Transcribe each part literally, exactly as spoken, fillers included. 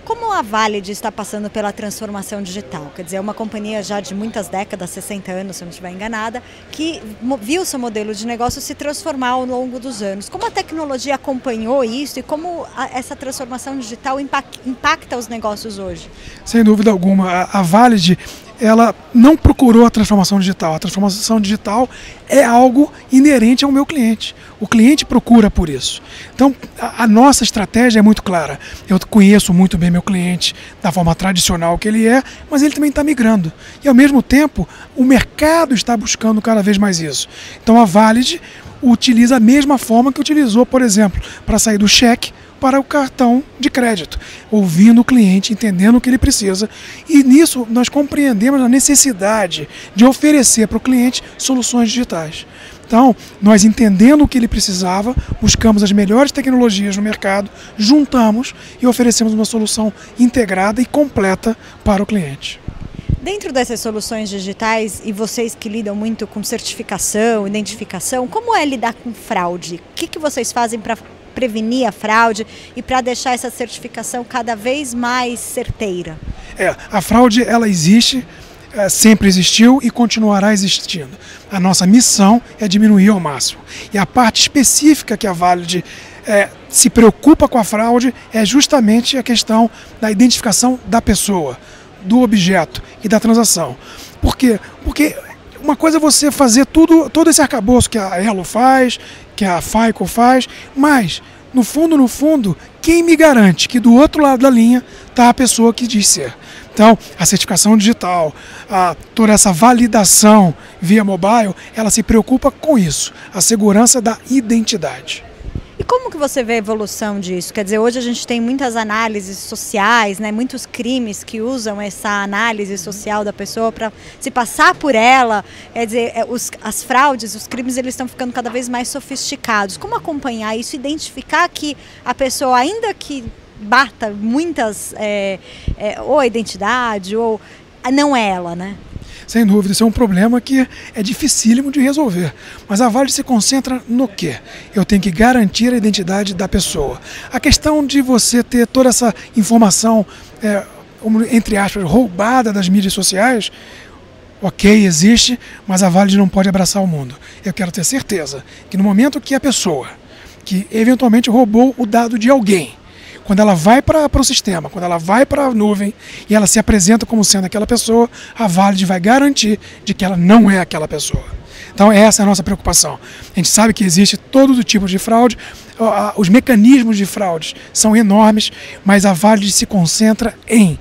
Como a Valid está passando pela transformação digital? Quer dizer, é uma companhia já de muitas décadas, sessenta anos, se eu não estiver enganada, que viu seu modelo de negócio se transformar ao longo dos anos. Como a tecnologia acompanhou isso e como a, essa transformação digital impacta os negócios hoje? Sem dúvida alguma. A, a Valid, ela não procurou a transformação digital. A transformação digital é algo inerente ao meu cliente. O cliente procura por isso. Então, a, a nossa estratégia é muito clara. Eu conheço muito bem meu cliente da forma tradicional que ele é, mas ele também está migrando. E, ao mesmo tempo, o mercado está buscando cada vez mais isso. Então, a Valid utiliza a mesma forma que utilizou, por exemplo, para sair do cheque para o cartão de crédito, ouvindo o cliente, entendendo o que ele precisa, e nisso nós compreendemos a necessidade de oferecer para o cliente soluções digitais. Então, nós entendendo o que ele precisava, buscamos as melhores tecnologias no mercado, juntamos e oferecemos uma solução integrada e completa para o cliente. Dentro dessas soluções digitais, e vocês que lidam muito com certificação, identificação, como é lidar com fraude? O que, que vocês fazem para prevenir a fraude e para deixar essa certificação cada vez mais certeira? É, a fraude ela existe, é, sempre existiu e continuará existindo. A nossa missão é diminuir ao máximo. E a parte específica que a Valid é, se preocupa com a fraude é justamente a questão da identificação da pessoa, do objeto e da transação. Por quê? Porque uma coisa é você fazer tudo, todo esse arcabouço que a Elo faz, que a FICO faz, mas, no fundo, no fundo, quem me garante que do outro lado da linha está a pessoa que diz ser? Então, a certificação digital, a, toda essa validação via mobile, ela se preocupa com isso, a segurança da identidade. E como que você vê a evolução disso? Quer dizer, hoje a gente tem muitas análises sociais, né, muitos crimes que usam essa análise social da pessoa para se passar por ela. Quer dizer, os, as fraudes, os crimes, eles estão ficando cada vez mais sofisticados. Como acompanhar isso, identificar que a pessoa, ainda que bata muitas, é, é, ou a identidade, ou não é ela, né? Sem dúvida, isso é um problema que é dificílimo de resolver. Mas a Valid se concentra no quê? Eu tenho que garantir a identidade da pessoa. A questão de você ter toda essa informação, é, entre aspas, roubada das mídias sociais, ok, existe, mas a Valid não pode abraçar o mundo. Eu quero ter certeza que no momento que a pessoa, que eventualmente roubou o dado de alguém, quando ela vai para o sistema, quando ela vai para a nuvem e ela se apresenta como sendo aquela pessoa, a Valid vai garantir de que ela não é aquela pessoa. Então essa é a nossa preocupação. A gente sabe que existe todo tipo de fraude, os mecanismos de fraude são enormes, mas a Valid se concentra em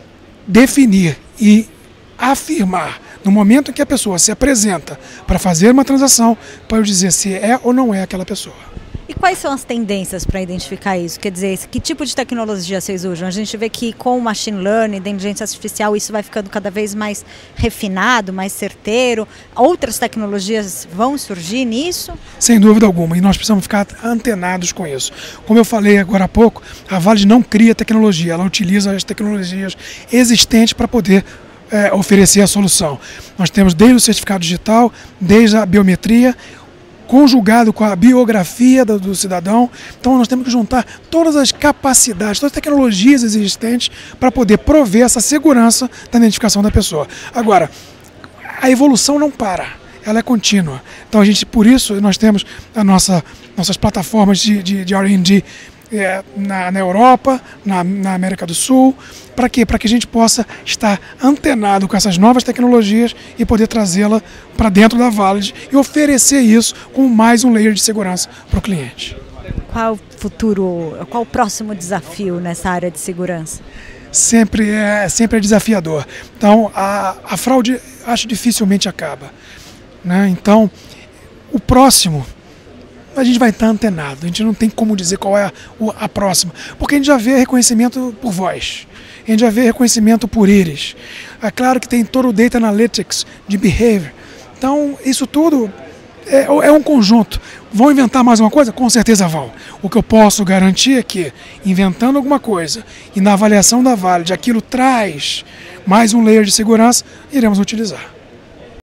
definir e afirmar, no momento em que a pessoa se apresenta para fazer uma transação, para eu dizer se é ou não é aquela pessoa. E quais são as tendências para identificar isso? Quer dizer, que tipo de tecnologia vocês usam? A gente vê que com o machine learning, inteligência artificial, isso vai ficando cada vez mais refinado, mais certeiro. Outras tecnologias vão surgir nisso? Sem dúvida alguma, e nós precisamos ficar antenados com isso. Como eu falei agora há pouco, a Valid não cria tecnologia, ela utiliza as tecnologias existentes para poder é, oferecer a solução. Nós temos desde o certificado digital, desde a biometria, conjugado com a biografia do, do cidadão. Então nós temos que juntar todas as capacidades, todas as tecnologias existentes para poder prover essa segurança da identificação da pessoa. Agora, a evolução não para, ela é contínua. Então a gente, por isso, nós temos a nossa, nossas plataformas de, de, de R and D é, na, na Europa, na, na América do Sul. Para quê? Para que a gente possa estar antenado com essas novas tecnologias e poder trazê-la para dentro da Valid e oferecer isso como mais um layer de segurança para o cliente. Qual o futuro, qual o próximo desafio nessa área de segurança? Sempre é, sempre é desafiador. Então, a, a fraude, acho, dificilmente acaba, né? Então, o próximo, a gente vai estar antenado, a gente não tem como dizer qual é a, a próxima, porque a gente já vê reconhecimento por voz, a gente já vê reconhecimento por íris. É claro que tem todo o Data Analytics de Behavior. Então, isso tudo é, é um conjunto. Vão inventar mais uma coisa? Com certeza vão. O que eu posso garantir é que, inventando alguma coisa e na avaliação da Valid, aquilo traz mais um layer de segurança, iremos utilizar.